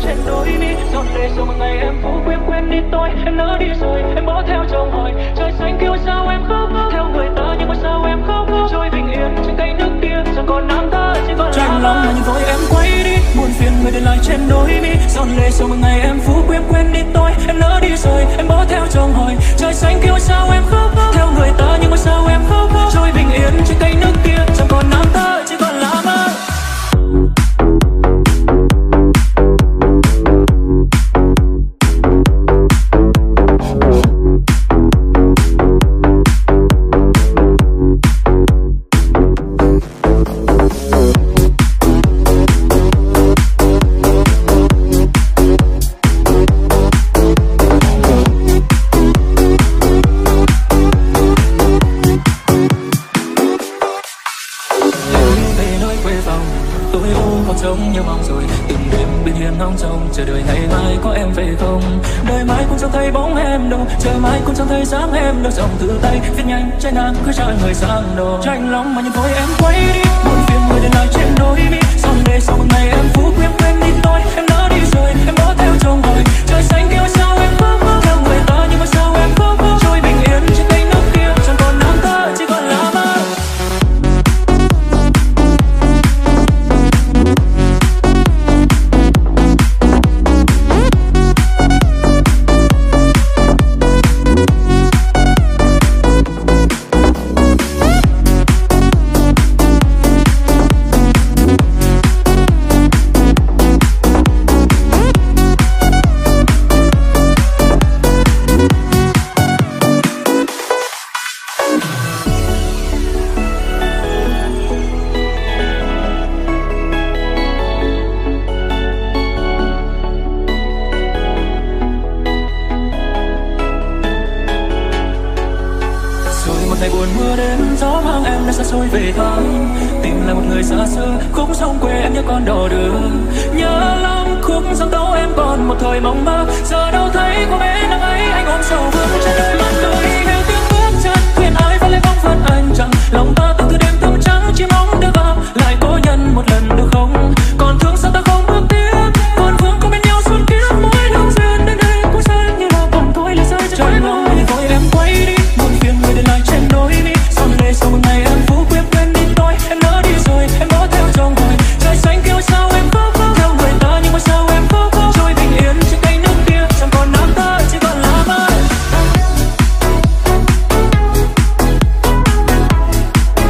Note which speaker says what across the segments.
Speaker 1: trên đôi mi, giọt lệ sau một ngày em phủ quyết quên đi tôi. Em lỡ đi rồi, em bỏ theo chồng hỏi trời xanh kêu sao em khóc theo người ta, nhưng mà sao em khóc trôi bình yên trên cây nước kia, chẳng còn nam ta chỉ còn tranh lòng mà nhìn tôi em quay đi, buồn phiền người để lại trên đôi mi, giọt lệ sau một ngày em phủ quyết quên đi tôi. Em lỡ đi rồi, em bỏ theo chồng hỏi trời xanh kêu sao em khóc theo người ta, nhưng mà sao em khóc trôi bình yên trên cây nước kia, chẳng còn nam ta chỉ còn là mơ. Chờ đời ngày mai có em về không? Đời mai cũng chẳng thấy bóng em đâu, chờ mai cũng chẳng thấy dáng em đâu. Dòng thư tay viết nhanh trái ngang cứ trả người sang đồ. Tranh lòng mà nhìn thôi em quay đi, buồn phiền người để lại trên đôi mi. Xong để sau một ngày em phú quyết quên đi tôi. Em đã đi rồi, em bỏ theo chồng hỏi trời xanh kêu sao em khóc theo người ta, nhưng mà sao em khóc trôi bình yên trên cây nước kia, chẳng còn nam ta chỉ còn là mơ. Về thăm tìm lại một người xa xưa, khúc sông quê em nhớ con đò đường, nhớ lắm khúc dòng tấu em còn một thời mộng mơ. Giờ đâu thấy cô bé nắng ấy, anh ôm sầu vương trên đôi mắt cười theo tiếng bước chân, khuyên ai phải lấy bóng phận anh chẳng lòng ta từng từ đêm thâu trắng chỉ mong được gặp lại cô nhân một lần được không? Còn thương sao ta không bước tiếp, còn vương có bên nhau suốt kiếp, mỗi lúc duyên đến đây cũng sẽ như là còn thôi là rơi trên trái lòng. Thôi em quay đi, buồn phiền người để lại trên đôi mi, xong đây sau một ngày em phú quyết quên đi tôi. Em lỡ đi rồi, em bỏ theo chồng hỏi trời xanh kêu sao em khóc theo người ta, nhưng mà sao em khóc trôi bình yên trên cây nước kia, chẳng còn nam ta chỉ còn là mơ.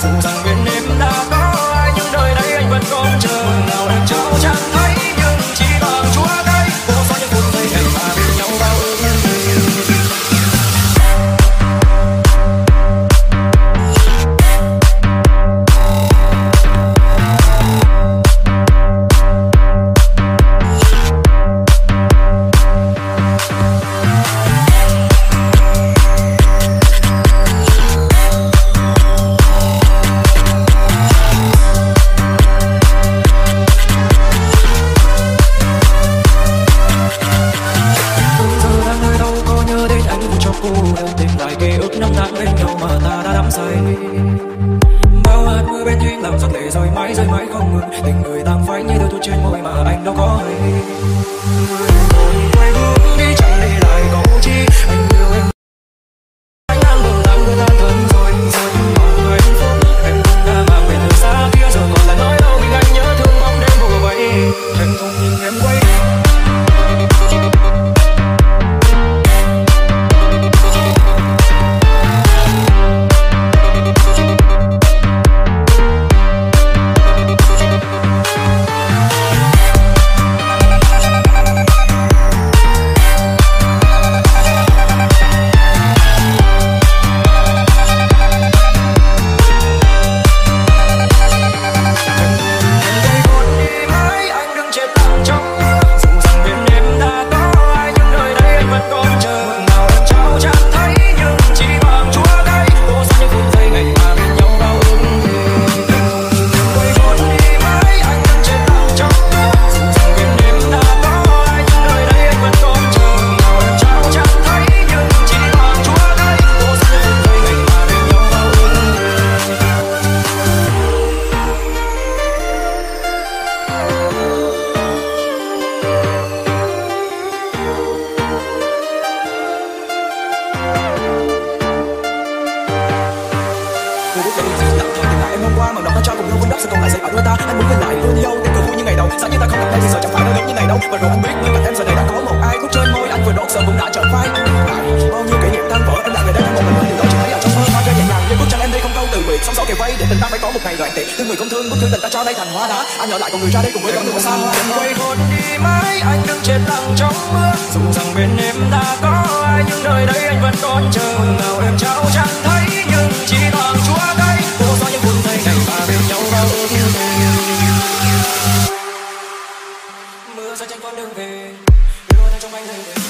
Speaker 1: dù rằng bên em đã có ai nhưng đời đây anh vẫn còn chờ. Nào em cháu chẳng thấy nhưng chỉ bằng chúa đây vô số những phút giây ngày mà bên nhau bao ước. Tình người tàn phai như đôi thu trên môi mà anh đâu có hay. Người buồn quay hướng đi chẳng để lại câu chi. Anh yêu em, anh đang buồn lắm người tan thân rồi. Giờ nhưng mọi người hạnh phúc em cũng đã mang về từ xa kia rồi còn lại nói đâu mình anh nhớ thương bóng đêm vừa vậy. Em không nhìn em quay. Anh ở lại cùng người ra đây cùng với con đường xa hoa. Đừng quay hôn đi mãi, anh đừng chết lặng trong mưa. Dù rằng bên em đã có ai nhưng đời đây anh vẫn còn chờ. Nào em trao chẳng thấy nhưng chỉ bằng chúa đây vô số những phút giây ngày mà bên nhau bao ước thề. Mưa rơi trên con đường về, đưa theo trong anh rơi về.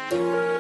Speaker 2: Thank you.